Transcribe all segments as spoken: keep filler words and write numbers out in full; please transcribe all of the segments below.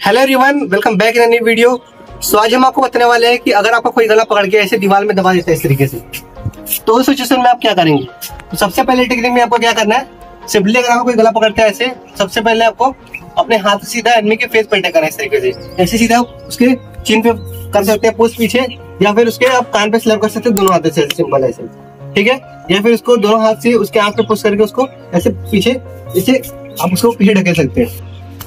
Hello everyone, welcome back in new video. So आज हम आपको बताने वाले हैं कि अगर आपका कोई गला पकड़ के ऐसे दीवार में दबा देता है इस तरीके से, तो उस सिचुएशन में आप क्या करेंगे। तो सबसे पहले टेक्निक में आपको क्या करना है, सिंपली अगर आपको कोई गला पकड़ता है ऐसे, सबसे पहले आपको अपने हाथ सीधा एनिमी के फेस पर अटैक करना है इस तरीके से। ऐसे सीधा उसके चिन पे कर सकते हैं, पुश पीछे, या फिर उसके आप कान पे स्लैप कर सकते हैं दोनों हाथ से, सिंपल ऐसे, ठीक है। या फिर उसको दोनों हाथ से उसके आंख पे पुश करके उसको ऐसे पीछे, इसे आप उसको पीछे ढकेल सकते हैं।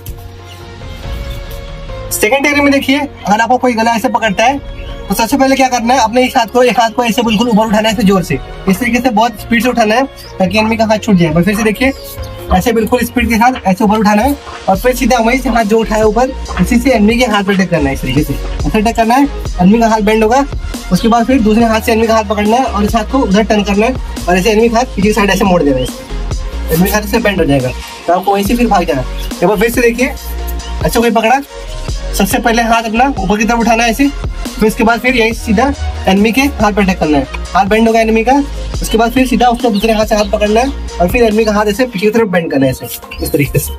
सेकंड टेक्निक में देखिए, अगर आपको कोई गला ऐसे पकड़ता है तो सबसे पहले क्या करना है, अपने इस हाथ को एक हाथ को ऐसे बिल्कुल ऊपर उठाना है, ऐसे जोर से, इस तरीके से बहुत स्पीड से उठाना है ताकि एनिमी का हाथ छूट जाए। फिर से देखिए, ऐसे बिल्कुल स्पीड के साथ ऐसे ऊपर उठाना है और फिर सीधा वहीं से हाथ जो उठाया ऊपर, इसी से एनिमी के हाथ पे अटैक करना है। इस तरीके से ऐसे अटैक करना है, एनिमी का हाथ बेंड होगा, उसके बाद फिर दूसरे हाथ से एनिमी का हाथ पकड़ना है और इस हाथ को उधर टर्न करना है और ऐसे एनिमी का हाथ पीछे साइड ऐसे मोड़ देना है, एनिमी का हाथ से बेंड हो जाएगा। तो आपको वहीं से फिर भाग जाना। एक बार फिर से देखिए, ऐसे कोई पकड़ा, सबसे पहले हाथ अपना ऊपर की तरफ उठाना है ऐसे, फिर इसके बाद फिर यही सीधा एनिमी के हाथ पे अटैक करना है। हाथ बेंड होगा एनिमी का, उसके बाद फिर सीधा उसको दूसरे हाथ से हाथ पकड़ना है और फिर एनिमी का हाथ ऐसे पीछे की तरफ बेंड करना है ऐसे, इस तरीके से।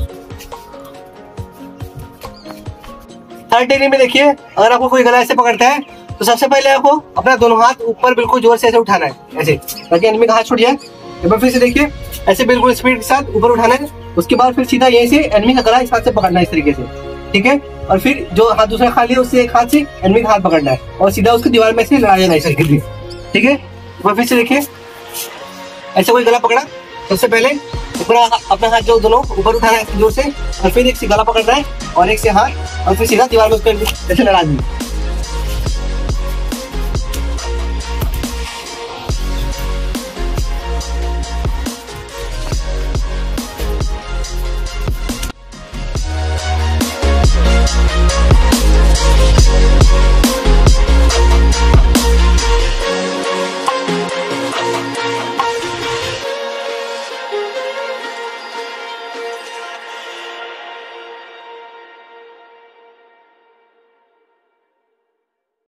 थर्ड टेक्निक में देखिए, अगर आपको कोई गला ऐसे पकड़ता है तो सबसे पहले आपको अपना दोनों हाथ ऊपर बिल्कुल जोर से ऐसे उठाना है ऐसे, ताकि एनिमी का हाथ छूट जाए। एक बार फिर से देखिए, ऐसे बिल्कुल स्पीड के साथ ऊपर उठाना है, उसके बाद फिर सीधा यहीं से एनिमी का गला इस हाथ से पकड़ना है इस तरीके से, ठीक है। और फिर जो हाथ दूसरा खाली है उससे एक हाथ से एनिमी का हाथ पकड़ना है और सीधा उसको दीवार में से लड़ा जाना है इस तरीके से, ठीक है। और फिर से देखिए, ऐसे कोई गला पकड़ा, सबसे पहले ऊपर अपना हाथ जो दोनों ऊपर उठाना है जोर से और फिर एक से गला पकड़ना है और एक से हाथ, और फिर सीधा दीवार में उसको ऐसे लड़ा देना।